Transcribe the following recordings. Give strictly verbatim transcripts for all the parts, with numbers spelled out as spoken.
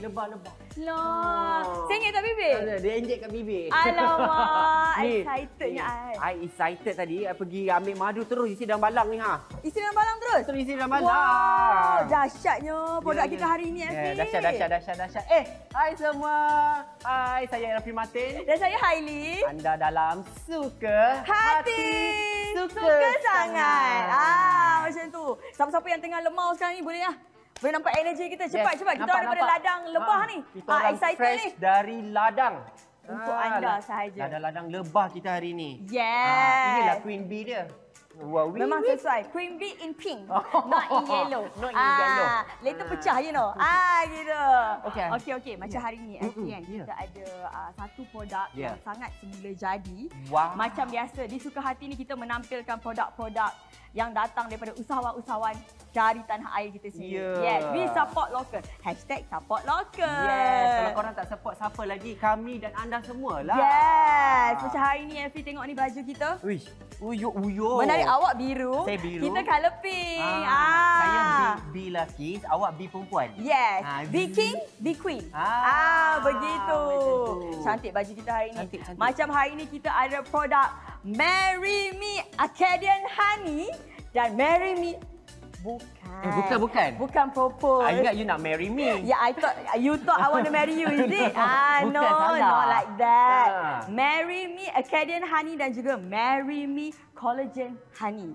Lebah-lebah. Lah. Oh. Sengit tak bibir? Dia injek kat bibir. Alamak, Ni, excitednya ai. I excited tadi. I pergi ambil madu terus isi dalam balang ni ha. Isi dalam balang terus? Terus isi dalam balang. Wow, dahsyatnya produk Ya, kita ya. hari ini, Elfie. Ya, dahsyat, dahsyat, dahsyat, dahsyat. Eh, hai semua. Hai, saya Elfie Martin. Dan saya Hailey. Anda dalam Suka Hati. Suka, Suka sangat. sangat. Ah, macam tu. Siapa-siapa yang tengah lemau sekarang ni boleh lah. Boleh nampak energi kita. Cepat, Yes, cepat. Kita nampak, orang daripada nampak. ladang lebah Ha, ni. Kita Ah, orang excited fresh ni. dari ladang. Untuk Ah, anda lah. sahaja. Ladang-ladang lebah kita hari ni. Yes. Ah, inilah Queen Bee dia. Wow, Memang sesuai. Queen bee in pink, Oh. not in yellow. Not in ah, yellow. Later Ah. pecah, you know. Ah, gitu. Okey. Okey, okey. Macam hari ni, Mm-mm, Elfie, kan, yeah. kita ada uh, satu produk Yeah. yang sangat semula jadi. Wow. Macam biasa, di Suka Hati ni kita menampilkan produk-produk yang datang daripada usahawan-usahawan dari tanah air kita sendiri. Yeah. Yes, we support local. Hashtag support local. Yes, kalau korang tak support siapa lagi? Kami dan anda semualah. Yes, macam hari ni, Elfie, tengok ni baju kita. Wish, uyo uyo. Menarik, awak biru, Saya biru. kita colour pink. Ah, Ah. Saya B, B lelaki, awak B perempuan. Yes, Ah, be king, be queen. Ah, Ah, begitu. macam tu. Cantik baju kita hari ni. Cantik, cantik. Macam hari ni kita ada produk Marry Me Acadian Honey dan Marry Me bukan. Eh, bukan, bukan. Bukan propose. I ingat you nak marry me. Yeah, I thought you thought I want to marry you, is it? Ah, Bukan, no, salah. not like that. Ah. Marry Me Acadian Honey dan juga Marry Me Collagen Honey.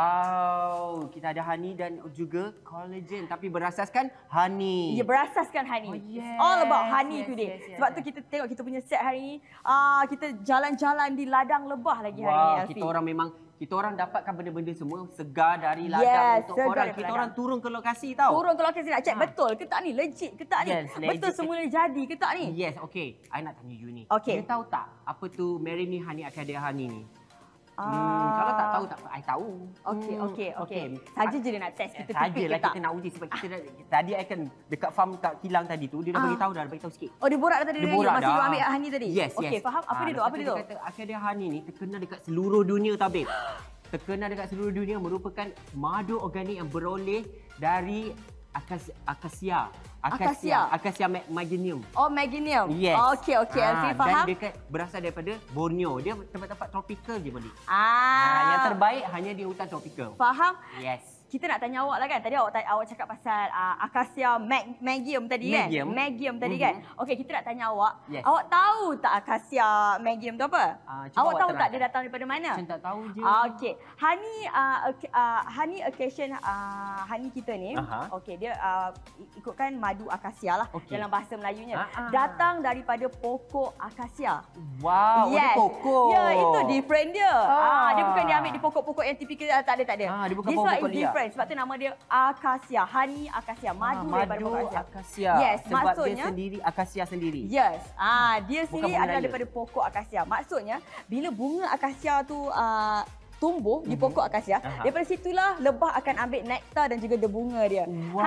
Wow, kita ada honey dan juga collagen tapi berasaskan honey. Ia berasaskan honey. Oh, yes. It's all about honey Yes, today. yes, yes, Sebab yes. tu kita tengok kita punya set hari ni, uh, kita jalan-jalan di ladang lebah lagi hari ni, Wow, Elfie. kita orang memang kita orang dapatkan benda-benda semua segar dari ladang Yes, untuk segar orang. daripada Kita ladang. orang turun ke lokasi tau. Turun ke lokasi nak check Ha. betul ke tak ni? Legit ke tak ni? Yes, betul legit. semula jadi ke tak ni? Yes, okay. I nak tanya you ni. Okay. You tahu tak apa tu Marry Me Honey Academy Honey ni? Ah. Hmm, kalau tak tahu tak I tahu. Okey, Hmm, okey, okey. Saja je dia nak test kita Saja tepik ke lah tak. kita nak uji sebab kita dah, tadi I kan dekat farm kat kilang tadi tu dia dah Ah. bagi tahu dah, dah bagi tahu sikit. Oh, dia borak dah tadi Dia dengan you borak masa you dah. ambil honey tadi? Yes, Okey, yes. faham. Apa Ah, dia tu? lepas Apa dia tu tu? Dia kata Academy Honey ni terkenal dekat seluruh dunia tau, babe. Terkenal dekat seluruh dunia merupakan madu organik yang beroleh dari akas, akasia. Akasia? Akasia ma- maginium. Oh, Maginium. Yes. Okey, okey. Ah, Elfie faham? Dan dekat berasal daripada Borneo. Dia tempat-tempat tropical je boleh. Ah. Ah, yang terbaik hanya di hutan tropical. Faham? Yes. Kita nak tanya awak lah kan. Tadi awak awak cakap pasal uh, Akasia mag, Magium tadi Magium. kan? Magium tadi Mhm. kan? Okey, kita nak tanya awak. Yes. Awak tahu tak Akasia Magium tu apa? Ah, awak cuba awak tahu tak terangkan. dia datang daripada mana? Macam tak tahu je. Ah, Okey. Honey uh, ok- uh, honey occasion uh, honey kita ni. Aha. Okey, dia uh, ikutkan madu akasia lah Okey. dalam bahasa Melayunya. Ah, ah. Datang daripada pokok akasia. Wow, Yes. dia pokok. Ya, itu different dia. Ah. Ah. dia bukan dia ambil di pokok-pokok yang tipikal, tak ada tak ada. Ah, dia bukan This one pokok-pokok is liar. different sebab tu nama dia akasia, honey akasia, madu, Ah, daripada madu pokok akasia. akasia. Yes, sebab maksudnya dia sendiri akasia sendiri. Yes. Ah, dia Bukan sendiri bunga adalah raya. daripada pokok akasia. Maksudnya bila bunga akasia tu uh, tumbuh di Mhm. pokok akasia, Aha. daripada situlah lebah akan ambil nektar dan juga debunga dia. Wow.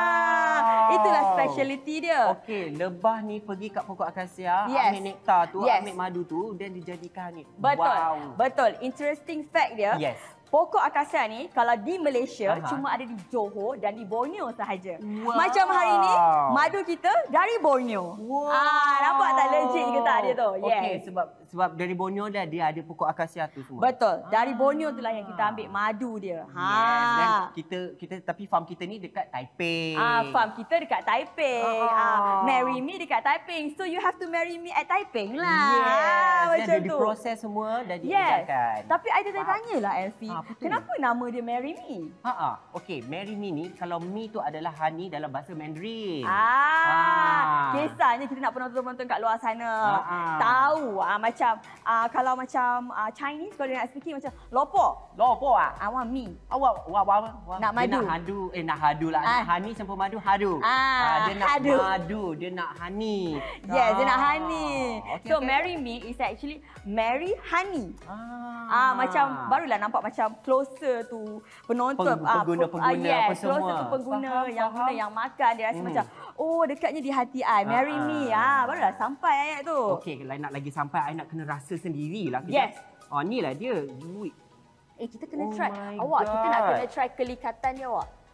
Ha, itulah speciality dia. Okey, lebah ni pergi kat pokok akasia, Yes. ambil nektar tu, Yes. ambil madu tu dan dijadikan ni. Betul. Wow. Betul. Interesting fact dia. Yes. Pokok akasia ni kalau di Malaysia Aha. cuma ada di Johor dan di Borneo sahaja. Wow. Macam hari ni madu kita dari Borneo. Wow. Ah, nampak tak legit ke tak dia tu? Yes. Okey, sebab sebab dari Borneo dah dia ada pokok akasia tu semua. Betul. Dari Borneo itulah yang kita ambil madu dia. Ha. Yes. Dan kita kita tapi farm kita ni dekat Taipei. Ah, farm kita dekat Taipei. Ah. Ah, marry me dekat Taipei. So you have to marry me at Taipei lah. Yes. Ah, Dan macam dia tu. diproses semua dan Yes. diizinkan. Tapi I tanya lah Elfie, Ah, apa tu? kenapa nama dia marry me? Ha ah. Okey, marry me ni kalau me tu adalah honey dalam bahasa Mandarin. Ah, Ah. kisahnya kita nak penonton-penonton kat luar sana Ah, ah. tahu ah, macam ah, kalau macam ah, Chinese kalau dia nak speaking macam lopo, Lopo ah. I want me. Awak wah wah wah. Nak Dia madu. nak hadu eh nak hadu lah. Ah. Honey campur madu hadu. Ah, dia nak hadu. madu, dia nak honey. Yes, dia nak Ah. honey. Okey, So okey. marry me is actually marry honey. Ah, Ah. macam barulah nampak macam closer tu penonton Peng- ah, pengguna-pengguna pe- ah, yes, apa semua. closer tu pengguna Faham, yang faham. guna yang makan dia rasa Hmm. macam oh dekatnya di hati I, marry Ah, me. ah. Ah, barulah sampai ayat tu. Okey, kalau nak lagi sampai I nak kena rasa sendirilah. Yes. Oh, ni lah dia. Ui. Eh kita kena Oh try. my Awak kita nak God. kena try kelikatan dia awak.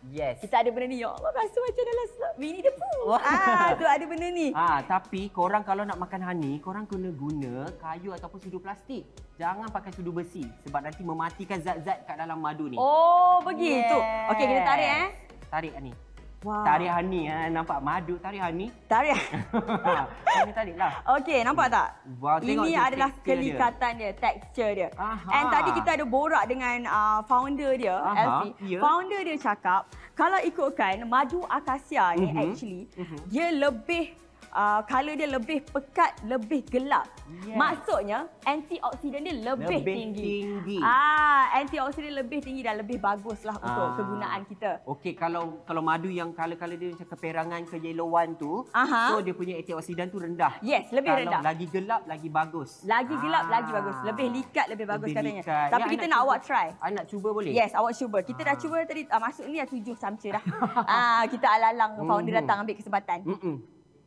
Yes. Kita ada benda ni. Ya Allah, rasa macam dalam Winnie the Pooh. Ah, tu ada benda ni. Ah, tapi korang kalau nak makan honey, korang kena guna kayu ataupun sudu plastik. Jangan pakai sudu besi sebab nanti mematikan zat-zat kat dalam madu ni. Oh, begitu. Yes. Okey, kita tarik eh. Tarik ni. Wow. Tarik honey, ha. Nampak madu tarik honey. Tarik. Honey tariklah. Okey, nampak tak? Wow, tengok ini tu adalah tekstur kelikatan dia, tekstur dia. Aha. And tadi kita ada borak dengan uh, founder dia, Aha, Elfie. ya. Founder dia cakap, kalau ikutkan madu akasia ni Mhm. actually, Mhm. dia lebih uh, color dia lebih pekat, lebih gelap. Yes. Maksudnya antioksidan dia lebih, Lebih tinggi. tinggi. Ah, antioksidan lebih tinggi dan lebih baguslah untuk Ah. kegunaan kita. Okey, kalau kalau madu yang color-color dia macam keperangan ke yellowan tu, Aha. so dia punya antioksidan tu rendah. Yes, lebih kalau rendah. lagi gelap lagi bagus. Lagi gelap, Ah. lagi bagus. Lebih likat, lebih bagus Lebih katanya. likat. Tapi Ya, kita I nak cuba. awak try. I nak cuba boleh? Yes, awak cuba. Kita dah Ah. cuba tadi, uh, masuk ni dah tujuh samca dah. ah, kita alalang founder Mhm. datang ambil kesempatan. Mm-mm.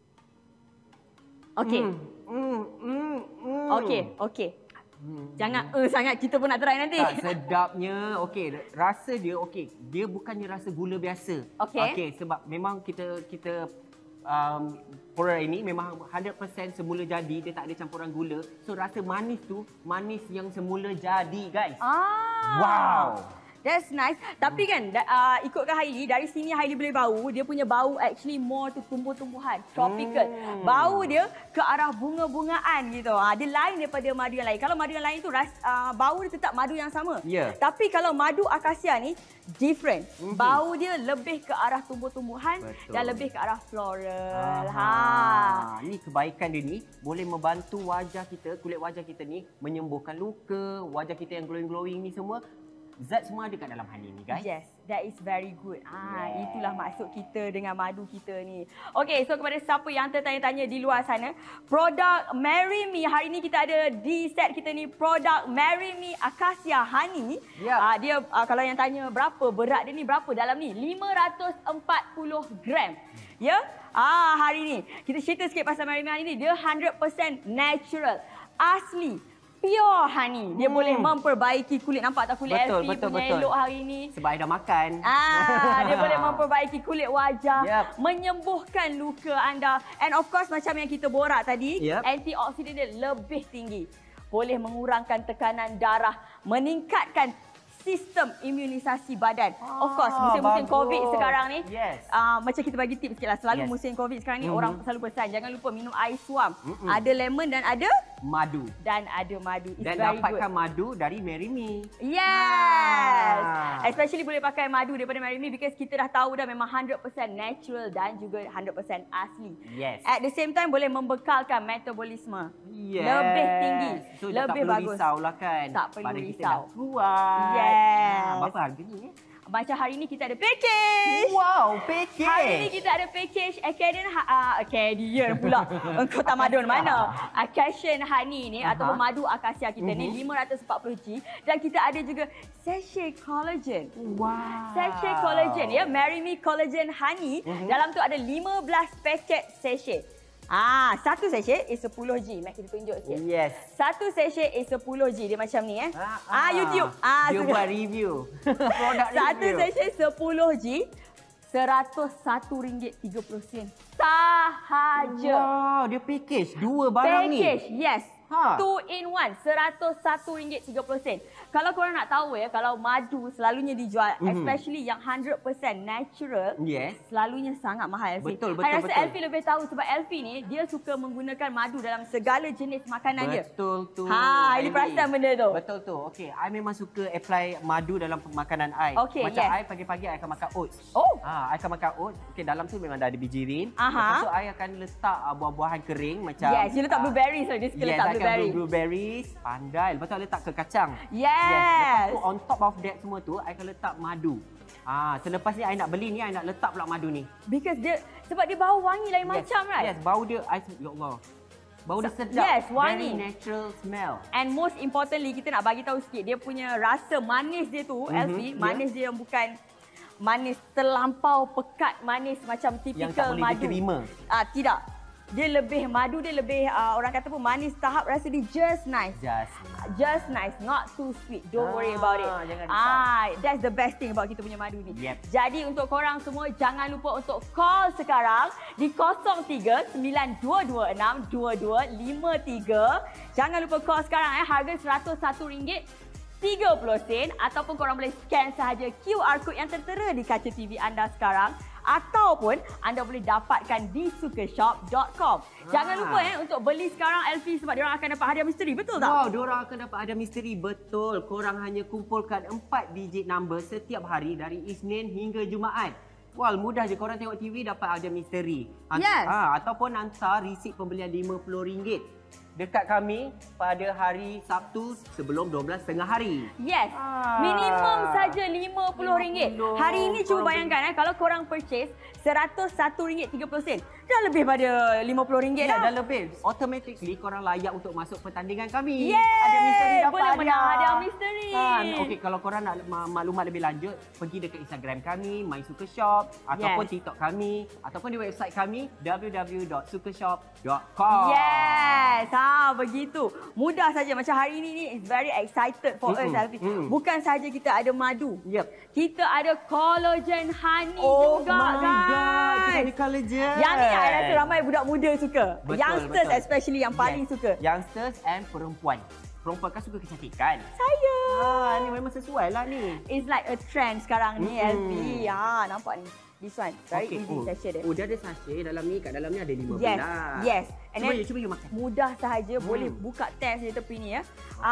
Okey. Mm, mm, mm, mm. Okey, okey. Mm. Jangan eh uh, sangat, kita pun nak try nanti. Tak sedapnya. Okey, rasa dia okey. Dia bukannya rasa gula biasa. Okey. Okey, sebab memang kita kita um, Pura ini memang one hundred percent semula jadi, dia tak ada campuran gula. So rasa manis tu manis yang semula jadi, guys. Ah. Wow. That's nice. Tapi kan da, uh, ikutkan Hailey, dari sini Hailey boleh bau, dia punya bau actually more to tumbuh-tumbuhan, tropical. Hmm. Bau dia ke arah bunga-bungaan gitu. Ha, dia lain daripada madu yang lain. Kalau madu yang lain tu ras, uh, bau dia tetap madu yang sama. Ya. Tapi kalau madu akasia ni different. Mhm. Bau dia lebih ke arah tumbuh-tumbuhan Betul. dan lebih ke arah floral. Aha. Ha. Ni kebaikan dia ni boleh membantu wajah kita, kulit wajah kita ni menyembuhkan luka, wajah kita yang glowing-glowing ni semua. Zat semua ada kat dalam honey ni, guys. Yes, that is very good. Ah, Yes. itulah maksud kita dengan madu kita ni. Okey, so kepada siapa yang tertanya-tanya di luar sana, produk Marry Me hari ni kita ada di set kita ni produk Marry Me Acacia Honey. Ya. Ah, dia ah, kalau yang tanya berapa berat dia ni, berapa dalam ni? lima ratus empat puluh gram. Ya? Ah, hari ni kita cerita sikit pasal Marry Me Honey ni, dia one hundred percent natural, asli. Pure honey. Dia Hmm. boleh memperbaiki kulit. Nampak tak kulit Betul, Elfie betul, punya betul. elok hari ni? Sebab I dah makan. Ah, dia boleh memperbaiki kulit wajah, Yep. menyembuhkan luka anda. And of course macam yang kita borak tadi, Yep. antioksidan dia lebih tinggi. Boleh mengurangkan tekanan darah, meningkatkan sistem imunisasi badan. Ah, Of course, musim-musim bagus. COVID sekarang ni, Yes. uh, macam kita bagi tips sikit lah. Selalu Yes. musim COVID sekarang ni, Mhm. orang selalu pesan, jangan lupa minum air suam. Mm-mm. Ada lemon dan ada Madu. dan ada madu. It's Dan very dapatkan good. madu dari Marry Me. Yes. Ah. Especially boleh pakai madu daripada Marry Me because kita dah tahu dah memang one hundred percent natural dan juga one hundred percent asli. Yes. At the same time boleh membekalkan metabolisme. Yes. Lebih tinggi, So, lebih tak perlu bagus. risau lah kan. Tak perlu Badan kita risau. dah kuat. Yes. Ah, berapa harganya? Eh? Macam hari ni kita ada package. Wow, package. Hari ni kita ada package Acadian uh, Acadian pula. Engkau tamadun mana? Acacian Honey ni Aha. ataupun madu akasia kita ni Mhm. lima ratus empat puluh gram dan kita ada juga sachet collagen. Wow. Sachet collagen ya, Marry Me Collagen Honey. Mhm. Dalam tu ada lima belas paket sachet. Ah, satu sachet is sepuluh gram. Mak kita tunjuk sikit. Yes. Satu sachet is sepuluh gram. Dia macam ni eh. Ah, Ah, YouTube. Ah, dia suka. buat review. Produk Satu review. sachet sepuluh gram, seratus satu ringgit tiga puluh sen sahaja. Wow, dia package dua barang ni. Package, yes. Ha. Two in one, seratus satu ringgit tiga puluh sen. Kalau korang nak tahu ya, kalau madu selalunya dijual, Mhm. especially yang one hundred percent natural, Yes. selalunya sangat mahal Elfie. Betul, I betul, rasa betul. Elfie lebih tahu sebab Elfie ni, dia suka menggunakan madu dalam segala jenis makanan dia. Betul tu. Ha, ini Aileen. perasan benda tu. Betul tu. Okey, I memang suka apply madu dalam makanan I. Okey, Macam yes. I pagi-pagi I akan makan oats. Oh. Ha, I akan makan oats. Okey, dalam tu memang dah ada biji rin. Aha. Lepas tu I akan letak uh, buah-buahan kering macam Yes, you letak ah, blueberries lah. Dia suka Yes, letak I akan blueberry. blueberries. Pandai. Lepas tu I letak ke kacang. Yes. Lepas tu on top of that semua tu, I akan letak madu. Ah, selepas ni I nak beli ni, I nak letak pula madu ni. Because dia, sebab dia bau wangi lain Yes, macam right? Yes, bau dia, I, ya Allah. Bau dia sedap. Yes, Very wangi. natural smell. And most importantly, kita nak bagi tahu sikit, dia punya rasa manis dia tu, Mhm, Elfie, yeah. manis dia yang bukan manis terlampau pekat, manis macam Yang tak typical boleh madu. diterima. Ah, tidak. dia lebih madu dia lebih uh, orang kata pun manis tahap rasa dia just nice. Just Just nice, not too sweet. Don't ah, worry about it. Jangan ah, that's the best thing about kita punya madu ni. Yep. Jadi untuk korang semua jangan lupa untuk call sekarang di kosong tiga sembilan dua dua enam dua dua lima tiga. Jangan lupa call sekarang eh, harga seratus satu ringgit tiga puluh sen ataupun korang boleh scan sahaja Q R code yang tertera di kaca T V anda sekarang ataupun anda boleh dapatkan di sukashop dot com. Jangan lupa eh untuk beli sekarang L V sebab diorang akan dapat hadiah misteri, betul tak? Wow, diorang akan dapat hadiah misteri, betul. Korang hanya kumpulkan empat digit number setiap hari dari Isnin hingga Jumaat. Wal, mudah je korang tengok T V dapat hadiah misteri. Ant- Yes. Ha, ataupun hantar resit pembelian lima puluh ringgit dekat kami pada hari Sabtu sebelum dua belas tiga puluh hari. Yes. Ah. Minimum saja lima puluh ringgit. lima puluh. Hari ini cuba Korang bayangkan eh kalau korang purchase seratus satu ringgit tiga puluh sen. Dah lebih pada lima puluh ringgit Ya, dah. dah lebih. Automatically korang layak untuk masuk pertandingan kami. Yeay! Hadiah misteri dapat Boleh menang hadiah. hadiah misteri. Kan? Okey, kalau korang nak ma- maklumat lebih lanjut, pergi dekat Instagram kami, My Suka Shop, ataupun Yes. TikTok kami, ataupun di website kami w w w dot sukashop dot com. Yes, ha begitu. Mudah saja macam hari ini ni is very excited for Mm-mm, us Alfi. mm. Bukan saja kita ada madu. Yep. Kita ada collagen honey Oh juga my guys. god, kita ada collagen. Yang ni I rasa ramai budak muda suka. Betul, Youngsters betul. especially yang paling Yes. suka. Youngsters and perempuan. Perempuan kan suka kecantikan. Saya. Ah, ni memang sesuai lah ni. It's like a trend sekarang ni Mm-mm. Alfi. Ha nampak ni. This one very Okey, easy oh, sachet dia. Oh, dia ada sachet dalam ni. Kat dalam ni ada lima Yes, belas. yes. And Cuba then you, cuba you makan. mudah sahaja Hmm. boleh buka test di tepi ni ya.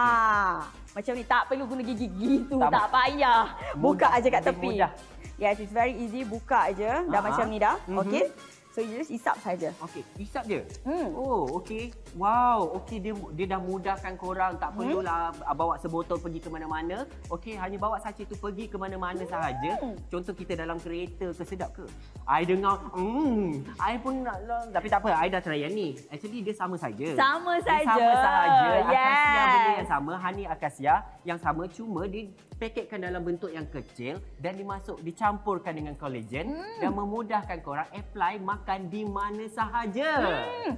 Ah, macam ni tak perlu guna gigi gitu, Tak tak, payah. Buka Mudah, aja kat lebih tepi. mudah. Yes, it's very easy, buka aja. Dah Ah. macam ni dah. Mhm. Okey. So you just isap saja. Okey, isap je. Hmm. Oh, okey. Wow, okey, dia dia dah mudahkan korang, tak perlulah hmm? bawa sebotol pergi ke mana-mana. Okey, hanya bawa sachet tu pergi ke mana-mana hmm. sahaja. Contoh kita dalam kereta ke, sedap ke? I dengar, hmm, I pun nak lah. Tapi tak apa, I dah try yang ni. Actually dia sama saja. Sama Dia saja. sama sahaja. Akasia Yes. benda yang sama, honey akasia yang sama, cuma dia paketkan dalam bentuk yang kecil dan dimasuk dicampurkan dengan collagen hmm. dan memudahkan korang apply makan di mana sahaja. Hmm.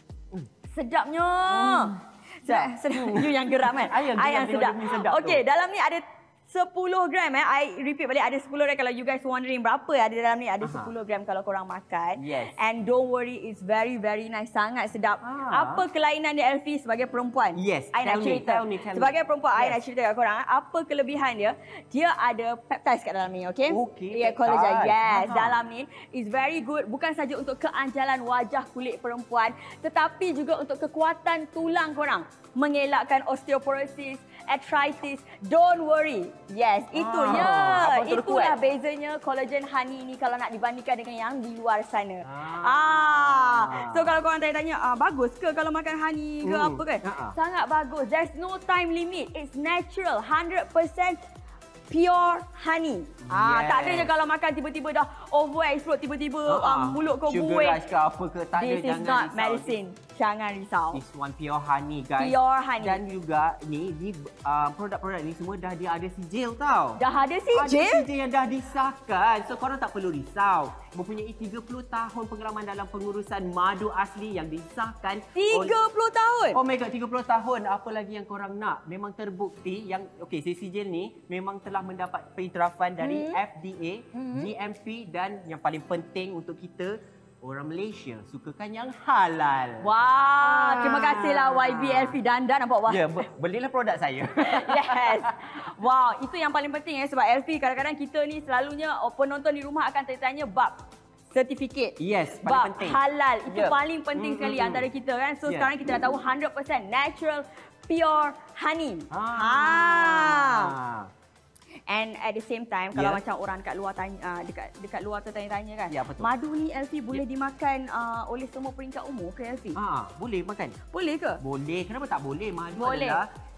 Sedapnya. Hmm. Sedap. Sedap. You yang geram kan? I yang geram yang tengok sedap. dia punya sedap Okey, tu. dalam ni ada sepuluh gram eh. I repeat balik, ada sepuluh gram. Kalau you guys wondering berapa ada dalam ni, ada Aha. sepuluh gram kalau korang makan. Yes. And don't worry, it's very very nice, sangat sedap. Ah. Apa kelainan dia Elfie sebagai perempuan? Yes, I nak tell me, cerita. tell me, tell me. Sebagai perempuan, I Yes. nak cerita kat korang. eh. Apa kelebihan dia? Dia ada peptides kat dalam ni, okey? Okey, Ya, collagen. peptide. Yes, Aha. dalam ni is very good. Bukan saja untuk keanjalan wajah kulit perempuan, tetapi juga untuk kekuatan tulang korang. Mengelakkan osteoporosis, arthritis. Don't worry. Yes, itu Ah, ya. abang terus Itulah kuat. bezanya collagen honey ni kalau nak dibandingkan dengan yang di luar sana. Ah. Ah. So kalau korang tanya-tanya, ah, bagus ke kalau makan honey ke Hmm. apa kan? Ah, ah. Sangat bagus. There's no time limit. It's natural. one hundred percent pure honey. Ah, Yes. tak adanya kalau makan tiba-tiba dah over explode, tiba-tiba Ah, um, mulut kau sugar buih. rush ke apa ke, tak ada, This is jangan not risau. medicine. Jangan risau. This one pure honey guys. Pure honey. Dan juga ni di uh, produk-produk ni semua dah dia ada sijil tau. Dah ada Ada sijil? sijil yang dah disahkan. So korang tak perlu risau. Mempunyai tiga puluh tahun pengalaman dalam pengurusan madu asli yang disahkan tiga puluh tahun? Oh my god, tiga puluh tahun. Apa lagi yang korang nak? Memang terbukti yang okey, si sijil ni memang telah mendapat pengiktirafan dari Hmm. F D A, Hmm. G M P dan yang paling penting untuk kita orang Malaysia sukakan yang halal. Wah, terima kasihlah Y B L V Dandan nampak wah. Ya, be- belilah produk saya. Yes. Wow, itu yang paling penting eh sebab L V kadang-kadang kita ni selalunya oh, penonton di rumah akan tanya-tanya bab sertifikat. Yes, paling bab penting. halal. Itu Yep. paling penting Mm, sekali mm, antara mm. kita kan. So Yeah. sekarang kita dah tahu one hundred percent natural pure honey. Ah. Ah. And at the same time, kalau Yeah. macam orang dekat luar tanya, uh, dekat dekat luar tu tanya-tanya kan, Ya, betul. madu ni L V boleh dimakan uh, oleh semua peringkat umur ke L V? Ah, boleh makan? Boleh ke? Boleh. Kenapa tak boleh? Madu Boleh. adalah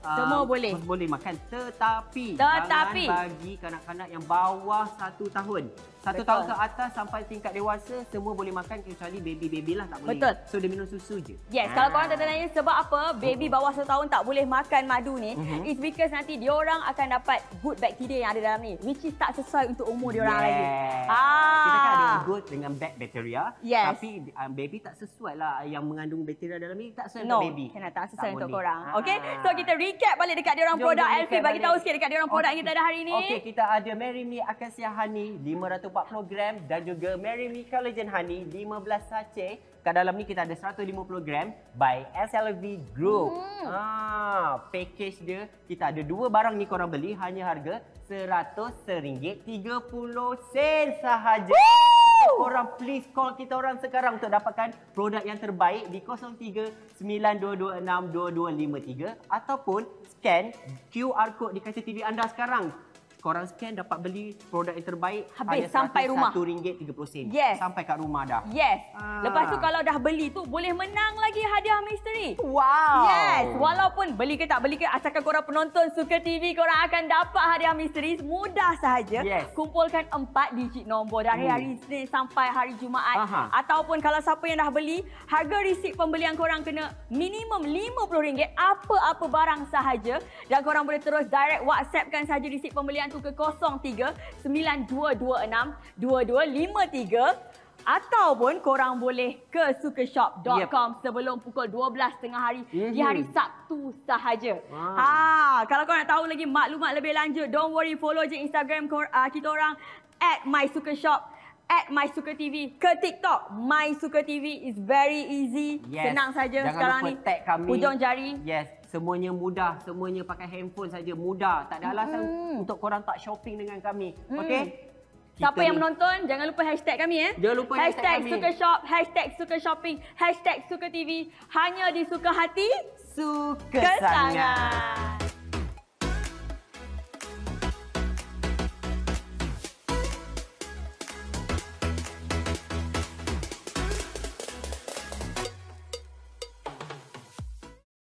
Semua uh, boleh. boleh makan. Tetapi, Tetapi. jangan bagi kanak-kanak yang bawah satu tahun. Satu Betul. tahun ke atas sampai tingkat dewasa, semua boleh makan kecuali baby-baby lah tak boleh. Betul. So, dia minum susu je. Yes, kalau korang tertanya sebab apa baby bawah satu tahun tak boleh makan madu ni, Mhm. it's because nanti diorang akan dapat good bacteria yang ada dalam ni, which is tak sesuai untuk umur diorang Yes. lagi. Kita kan ada Ah. good dengan bad bacteria. Yes. Tapi um, baby tak sesuai lah. Yang mengandung bakteria dalam ni tak sesuai No, untuk baby. kena tak sesuai Tak untuk boleh. korang. Ah. Okay, so kita recap balik dekat diorang Jom, produk. jom Elfie, recap bagi balik. tahu sikit dekat diorang produk Okey. kita ada hari ni. Okey, kita ada Marry Me Acacia Honey lima ratus empat puluh gram dan juga Marry Me Collagen Honey lima belas sachet. Kat dalam ni kita ada seratus lima puluh gram by S L V Group. Hmm. Ah, package dia kita ada dua barang ni korang beli hanya harga seratus ringgit tiga puluh sen sahaja. Korang please call kita orang sekarang untuk dapatkan produk yang terbaik di kosong tiga sembilan dua dua enam dua dua lima tiga ataupun scan Q R code di kaca T V anda sekarang. Korang scan dapat beli produk yang terbaik Habis hanya sampai rumah. seratus ringgit tiga puluh sen. Yes. Sampai kat rumah dah. Yes. Ah. Lepas tu kalau dah beli tu boleh menang lagi hadiah misteri. Wow. Yes, walaupun beli ke tak beli ke, asalkan korang penonton Suka T V, korang akan dapat hadiah misteri. Mudah sahaja. Yes. Kumpulkan empat digit nombor dari Hmm. hari Isnin sampai hari Jumaat. Aha. Ataupun kalau siapa yang dah beli, harga resip pembelian korang kena minimum lima puluh ringgit apa-apa barang sahaja. Dan korang boleh terus direct WhatsAppkan sahaja resip pembelian tu ke kosong tiga sembilan dua dua enam dua dua lima tiga. Ataupun korang boleh ke sukashop dot com yep. sebelum pukul dua belas tengah hari mm-hmm. di hari Sabtu sahaja. Wow. Ha, kalau korang nak tahu lagi maklumat lebih lanjut, don't worry, follow je Instagram kor, uh, kita orang at mysukashop, at mysukatv, ke TikTok mysukatv. Is very easy. Yes. Senang saja Jangan sekarang lupa ni. tag kami. Ujung jari. Yes. Semuanya mudah, semuanya pakai handphone saja, mudah. Tak ada alasan Mm. untuk korang tak shopping dengan kami. Mm. Okey? Siapa Kita yang ni- menonton, jangan lupa hashtag kami eh. Jangan lupa hashtag hashtag kami. Suka Shop, hashtag Suka Shopping, hashtag Suka T V. Hanya di Suka Hati, Suka Kesangat. sangat.